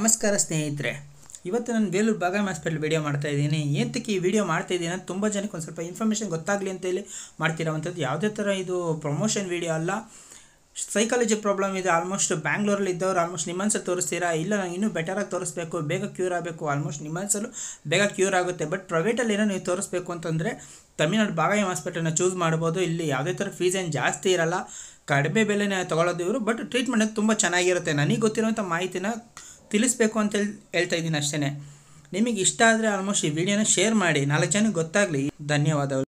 ನಮಸ್ಕಾರ ಸ್ನೇಹಿತರೆ, ಇವತ್ತು ನಾನು ಬೇಲೂರು ಬಾದಾಮಿ ಹಾಸ್ಪಿಟಲ್ ವಿಡಿಯೋ ಮಾಡ್ತಾ ಇದ್ದೀನಿ. ಏನಕ್ಕೆ ಈ ವಿಡಿಯೋ ಮಾಡ್ತಾ ಇದ್ದೀನಿ ಅಂತ ತುಂಬ ಜನಕ್ಕೆ ಒಂದು ಸ್ವಲ್ಪ ಇನ್ಫಾರ್ಮೇಷನ್ ಗೊತ್ತಾಗಲಿ ಅಂತೇಳಿ ಮಾಡ್ತಿರೋವಂಥದ್ದು. ಯಾವುದೇ ಥರ ಇದು ಪ್ರಮೋಷನ್ ವಿಡಿಯೋ ಅಲ್ಲ. ಸೈಕಾಲಜಿ ಪ್ರಾಬ್ಲಮ್ ಇದೆ, ಆಲ್ಮೋಸ್ಟ್ ಬ್ಯಾಂಗ್ಳೂರಲ್ಲಿ ಇದ್ದವರು ಆಲ್ಮೋಸ್ಟ್ ನಿಮ್ಮನ್ಸಲ್ಲಿ ತೋರಿಸ್ತೀರಾ, ಇಲ್ಲ ನಾನು ಇನ್ನೂ ಬೆಟರಾಗಿ ತೋರಿಸ್ಬೇಕು, ಬೇಗ ಕ್ಯೂರ್ ಆಗಬೇಕು, ಆಲ್ಮೋಸ್ಟ್ ನಿಮ್ಮನ್ಸಲ್ಲೂ ಬೇಗ ಕ್ಯೂರ್ ಆಗುತ್ತೆ. ಬಟ್ ಪ್ರೈವೇಟಲ್ಲಿ ಏನೋ ನೀವು ತೋರಿಸ್ಬೇಕು ಅಂತಂದರೆ ತಮಿಳ್ನಾಡು ಬಾದಾಮಿ ಹಾಸ್ಪಿಟಲ್ನ ಚೂಸ್ ಮಾಡ್ಬೋದು. ಇಲ್ಲಿ ಯಾವುದೇ ಥರ ಫೀಸ್ ಏನು ಜಾಸ್ತಿ ಇರಲ್ಲ, ಕಡಿಮೆ ಬೆಲೆನೇ ತೊಗೊಳೋದು ಇವರು. ಬಟ್ ಟ್ರೀಟ್ಮೆಂಟ್ ತುಂಬ ಚೆನ್ನಾಗಿರುತ್ತೆ. ನನಗೆ ಗೊತ್ತಿರೋಂಥ ಮಾಹಿತಿನ ತಿಳಿಸ್ಬೇಕು ಅಂತ ಹೇಳ್ತಾ ಇದ್ದೀನಿ ಅಷ್ಟೇ. ನಿಮಗೆ ಇಷ್ಟ ಆದರೆ ಆಲ್ಮೋಸ್ಟ್ ಈ ವಿಡಿಯೋನ ಶೇರ್ ಮಾಡಿ, 4 ಜನಕ್ಕೆ ಗೊತ್ತಾಗಲಿ. ಧನ್ಯವಾದಗಳು.